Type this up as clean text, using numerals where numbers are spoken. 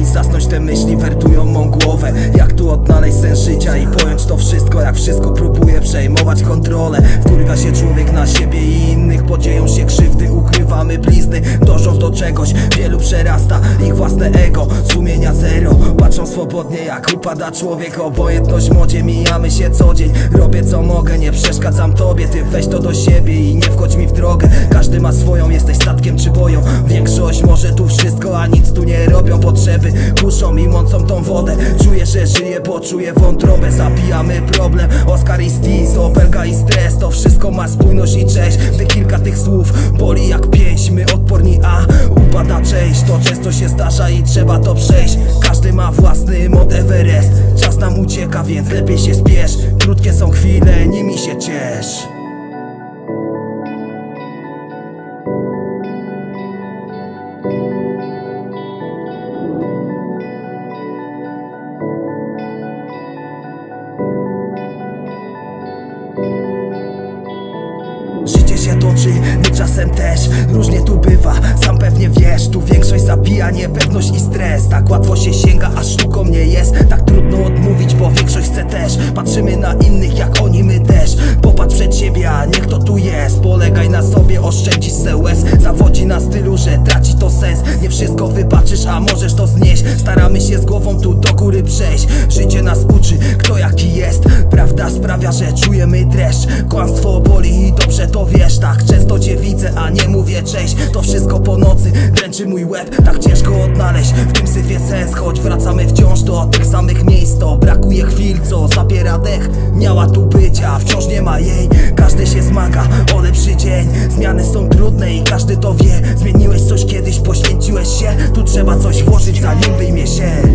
zasnąć te myśli wertują mą głowę. Jak tu odnaleźć sens życia i pojąć to wszystko, jak wszystko próbuję przejmować kontrolę. Wkurwia się człowiek na siebie i innych, bo dzieją się krzywdy, ukrywamy blizny. Dążąc do czegoś, wielu przerasta ich własne ego, sumienia zero. Patrzą swobodnie jak upada człowiek, obojętność modzie, mijamy się co dzień. Robię co mogę, nie przeszkadzam tobie, ty weź to do siebie i nie wchodź mi w drogę. Każdy ma swoją, jesteś statkiem czy boją. Większość może tu wszystko, a nic tu nie robią. Potrzeby kuszą i mącą tą wodę. Czuję, że żyję, bo czuję wątrobę. Zabijamy problem, Oskar i Stis, opelka i stres. To wszystko ma spójność i cześć. Gdy kilka tych słów boli jak pięść, my odporni, a upada część. To często się zdarza i trzeba to przejść. Każdy ma własny Mount Everest. Czas nam ucieka, więc lepiej się spiesz. Krótkie są chwile, nimi się ciesz. Życie się toczy, my czasem też. Różnie tu bywa, sam pewnie wiesz. Tu większość zabija niepewność i stres. Tak łatwo się sięga, a sztuką nie jest. Tak trudno odmówić, bo większość chce też. Patrzymy na innych jak oni, my też. Popatrz przed siebie, a niech to tu jest. Polegaj na sobie, oszczędzić se łez. Zawodzi na stylu, że traci to sens. Nie wszystko wybaczysz, a możesz to znieść. Staramy się z głową tu do góry przejść. Życie nas uczy, kto jaki jest. Prawda sprawia, że czujemy dreszcz. Kłamstwo boli i dobrze to wiesz. Tak często cię widzę, a nie mówię cześć. To wszystko po nocy, dręczy mój łeb. Tak ciężko odnaleźć w tym syfie sens. Choć wracamy wciąż do tych samych miejsc, to brakuje chwil, co zabiera dech. Miała tu być, a wciąż nie ma jej. Każdy się zmaga o lepszy dzień. Zmiany są trudne i każdy to wie. Zmieniłeś coś kiedyś, poświęciłeś się. Tu trzeba coś włożyć, zanim wyjmie się.